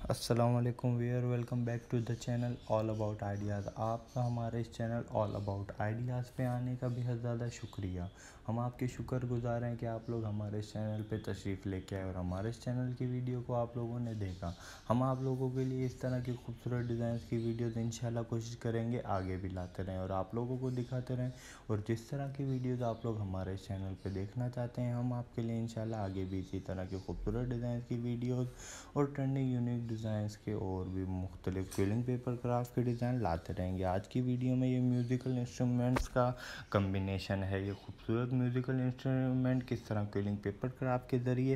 अस्सलाम वालेकुम viewer, welcome back to the channel all about ideas. आपका हमारे इस चैनल ऑल अबाउट आइडियाज़ पे आने का बेहद ज़्यादा शुक्रिया। हम आपके शुक्रगुजार हैं कि आप लोग हमारे इस चैनल पे तशरीफ़ लेके आए और हमारे इस चैनल की वीडियो को आप लोगों ने देखा। हम आप लोगों के लिए इस तरह की खूबसूरत डिज़ाइंस की वीडियोज़ इंशाल्लाह कोशिश करेंगे आगे भी लाते रहें और आप लोगों को दिखाते रहें। और जिस तरह की वीडियोज़ आप लोग हमारे इस चैनल पर देखना चाहते हैं, हम आपके लिए इंशाल्लाह आगे भी इसी तरह की खूबसूरत डिज़ाइन की वीडियोज़ और ट्रेंडिंग यूनिक डिज़ाइंस के और भी मुख्तलिफ क्विलिंग पेपर क्राफ्ट के डिज़ाइन लाते रहेंगे। आज की वीडियो में ये म्यूज़िकल इंस्ट्रूमेंट्स का कम्बिनेशन है। ये खूबसूरत म्यूज़िकल इंस्ट्रूमेंट किस तरह क्विलिंग पेपर क्राफ्ट के ज़रिए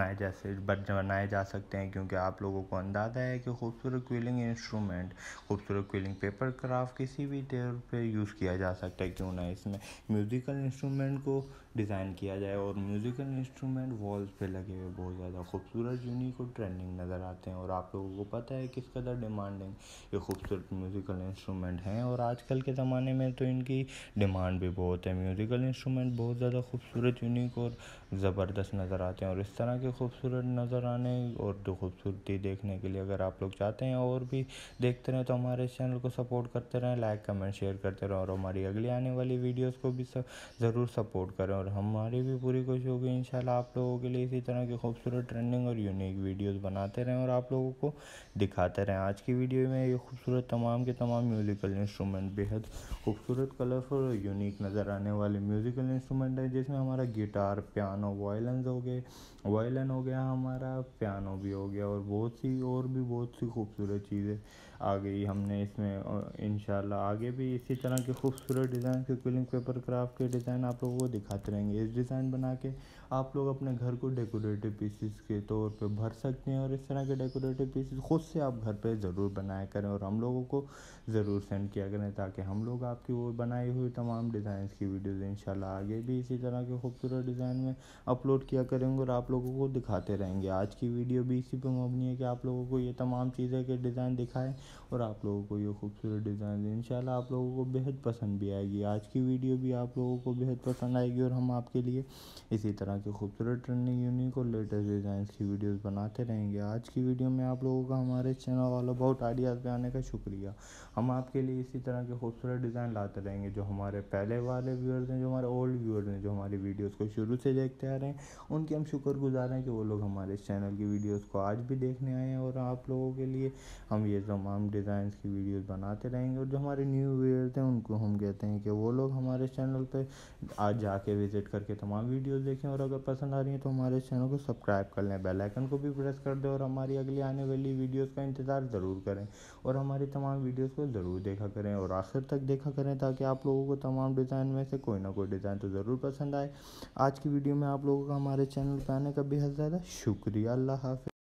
बनाए जा सकते हैं, क्योंकि आप लोगों को अंदाज़ा है कि खूबसूरत क्विलिंग इंस्ट्रूमेंट, खूबसूरत क्विलिंग पेपर क्राफ्ट किसी भी तौर पे यूज़ किया जा सकता है। क्यों ना इसमें म्यूज़िकल इंस्ट्रूमेंट को डिज़ाइन किया जाए। और म्यूज़िकल इंस्ट्रूमेंट वॉल्स पे लगे हुए बहुत ज़्यादा खूबसूरत, यूनिक और ट्रेंडिंग नज़र आते हैं और आप लोगों को पता है किस कदर डिमांडिंग ये खूबसूरत म्यूज़िकल इंस्ट्रूमेंट हैं। और आजकल के ज़माने में तो इनकी डिमांड भी बहुत है। म्यूज़िकल इंस्ट्रूमेंट बहुत ज़्यादा खूबसूरत, यूनिक और ज़बरदस्त नज़र आते हैं। और इस तरह के खूबसूरत नज़र आने और जो खूबसूरती देखने के लिए अगर आप लोग चाहते हैं और भी देखते रहें तो हमारे इस चैनल को सपोर्ट करते रहें, लाइक कमेंट शेयर करते रहें और हमारी अगली आने वाली वीडियोज़ को भी ज़रूर सपोर्ट करें। और हमारी भी पूरी कोशिश होगी इंशाल्लाह आप लोगों के लिए इसी तरह की खूबसूरत ट्रेंडिंग और यूनिक वीडियोस बनाते रहें और आप लोगों को दिखाते रहें। आज की वीडियो में ये खूबसूरत तमाम के तमाम म्यूज़िकल इंस्ट्रूमेंट बेहद खूबसूरत, कलरफुल और यूनिक नज़र आने वाले म्यूज़िकल इंस्ट्रूमेंट है, जिसमें हमारा गिटार, पियानो, वायलिन हो गया, हमारा पियानो भी हो गया और बहुत सी खूबसूरत चीज़ें आ गई हमने इसमें। इंशाल्लाह आगे भी इसी तरह के खूबसूरत डिज़ाइन के क्विलिंग पेपर क्राफ्ट के डिज़ाइन आप लोगों को दिखाते रहेंगे। इस डिज़ाइन बना के आप लोग अपने घर को डेकोरेटिव पीसेस के तौर पे भर सकते हैं और इस तरह के डेकोरेटिव पीसेस खुद से आप घर पे ज़रूर बनाया करें और हम लोगों को ज़रूर सेंड किया करें, ताकि हम लोग आपकी वो बनाई हुई तमाम डिज़ाइंस की वीडियोज़ इंशाल्लाह आगे भी इसी तरह के खूबसूरत डिज़ाइन में अपलोड किया करेंगे और आप लोगों को दिखाते रहेंगे। आज की वीडियो भी इसी पर मबनी है कि आप लोगों को ये तमाम चीज़ें के डिज़ाइन दिखाएं और आप लोगों को ये खूबसूरत डिज़ाइन इंशाल्लाह आप लोगों को बेहद पसंद भी आएगी। आज की वीडियो भी आप लोगों को बेहद पसंद आएगी और हम आपके लिए इसी तरह के खूबसूरत, ट्रेंडिंग, यूनिक और लेटेस्ट डिज़ाइंस की वीडियोस बनाते रहेंगे। आज की वीडियो में आप लोगों का हमारे चैनल ऑल अबाउट आइडियाज़ पे आने का शुक्रिया। हम आपके लिए इसी तरह के खूबसूरत डिज़ाइन लाते रहेंगे। जो हमारे पहले वाले व्यूअर्स हैं, जो हमारे ओल्ड व्यूअर्स हैं, जो हमारी वीडियोज़ को शुरू से देखते आ रहे हैं, उनके हम शुक्रगुजार हैं कि वो लोग हमारे इस चैनल की वीडियोज़ को आज भी देखने आए हैं। और आप लोगों के लिए हम ये तमाम डिज़ाइंस की वीडियोज़ बनाते रहेंगे। और जो हमारे न्यू व्यूअर्स हैं उनको हम कहते हैं कि वो लोग हमारे चैनल पे आज जाके विज़िट करके तमाम वीडियोज़ देखें और अगर पसंद आ रही हैं तो हमारे चैनल को सब्सक्राइब कर लें, बेल आइकन को भी प्रेस कर दें और हमारी अगली आने वाली वीडियोज़ का इंतज़ार ज़रूर करें और हमारी तमाम वीडियोज़ को ज़रूर देखा करें और आखिर तक देखा करें, ताकि आप लोगों को तमाम डिज़ाइन में से कोई ना कोई डिज़ाइन तो ज़रूर पसंद आए। आज की वीडियो में आप लोगों का हमारे चैनल पर आने का बेहद ज़्यादा शुक्रिया। अल्लाह हाफ़िज़।